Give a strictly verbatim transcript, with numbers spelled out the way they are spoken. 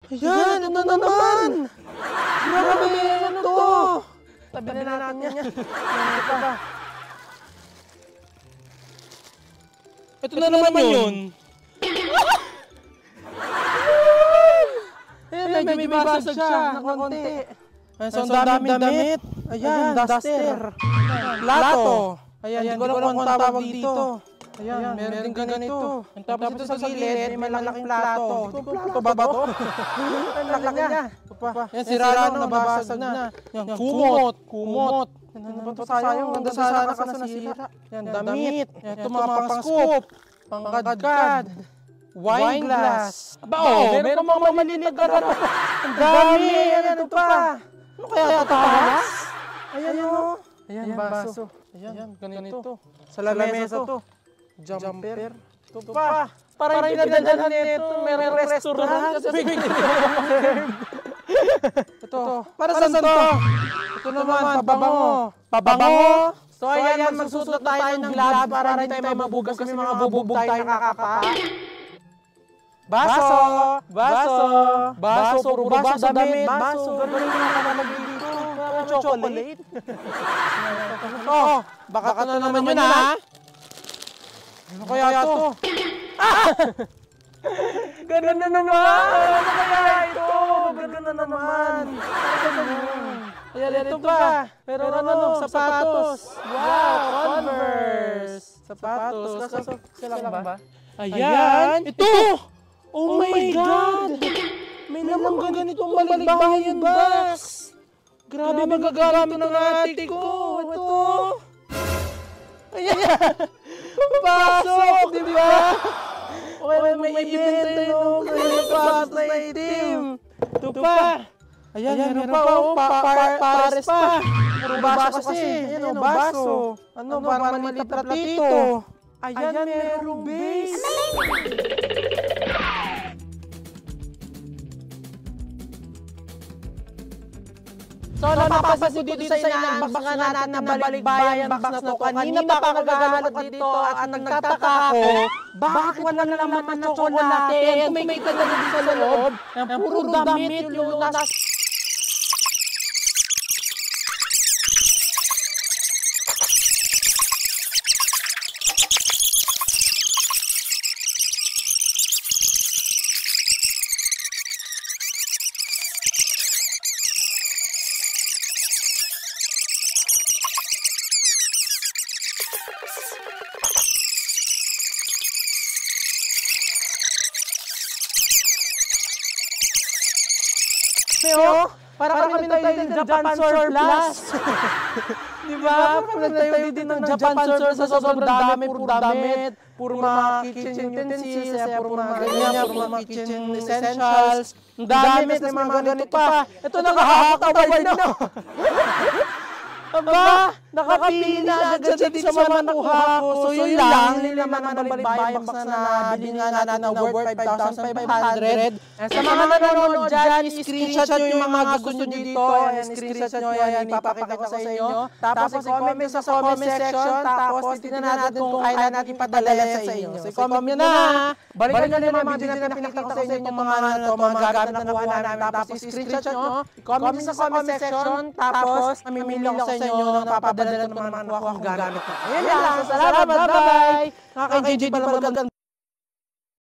Ayan, ito na naman! Grabe, ano to? Tabi na natin yan. Ito ba? Ito na naman yun. Ayan, medyo may basag siya, na konti. Ayan, so ang daming damit. Ayan, duster. Plato. Ayan, hindi ko alam kung ang tawag dito. Ayan, meron din ganito. Tapos ito sa gilid, may malaking plato. Plato ba ba to? Ang laki niya. Yan, sira na, nababasag na. Yan, kumot, kumot. Ano ba ito sayang? Ganda sana kasi nasira. Yan, damit. Ito mga pang-scoop, pang-kadkad, wine glass. Aba o, meron mga maliliit na gano'n. Ang dami, ano pa? Ano kaya ito taas? Ayan o. Ayan, baso. Ayan, ganito. Sa lamesa to. Jumper. Ito pa. Parang pinadalhan nito. Merong restaurant. Ito. Para saan to? Ito naman, pabango. Pabango. So ayan, magsusuot tayo ng gloves para hindi tayo mabugas kasi mga bubog tayo nakakapa. Baso. Baso. Baso. Puro baso damit. Baso. Ganun yung nakalagay dito. Parang chocolate. Oh, baka ito na naman yun ha. Ano kaya ito? Ah! Ganun na naman! Ano kaya ito? Ganun na naman! Ayan, ito pa! Pero ano, sapatos! Wow! Converse! Sapatos! Kaso, sila lang ba? Ayan! Ito! Oh my God! May naman ganitong balikbayan bus! Grabe magagamit ng ate ko! Ito! Ayan! Pasok! Di ba? Okay, may ibenta yun. May pasok na itim. Ito pa. Ayan, meron pa. Pares pa. Puro baso kasi. Ayan o, baso. Ano, parang maliit na platito. Ayan, merong base. So, napapansin ko dito sa in-unbox nga natin na balikbayan box na to. Kanina pa ako naghahanap dito at nagtataka ako, bakit wala na naman na tsokolate? Kung may kita na dito sa loob, puro damit yung nasa... Pero, para kami nagtayo din ng Japan surplus. Di ba? Parang nagtayo din ng Japan surplus sa sobrang dami, puro damit, puro mga kitchen utensils, puro mga ganyan, puro mga kitchen essentials. Ang dami, may mga ganito pa. Ito nakahakot award na. Aba, nakapili na agad siya dito sa mga nakuha ko. So yun lang, hindi naman ang balikbayan box na nabili nga natin na worth five thousand five hundred. Sa mga nanonood dyan, i-screenshot nyo yung mga gusto nyo dito. I-screenshot nyo yan, ipapakita ko sa inyo. Tapos i-comment sa comment section. Tapos titignan natin kung kaya natin ipadala sa inyo. So i-comment nyo na. Balikan nyo na yung mga video na pinakita ko sa inyo itong mga ano to, mga gamit na nakuha namin. Tapos i-screenshot nyo, i-comment sa comment section. Tapos mamimili ako sa inyo ng papadala ng mga nakuha kong gamit. Ayan lang, salamat, bye-bye! Nakaka-enjoy pala maganda.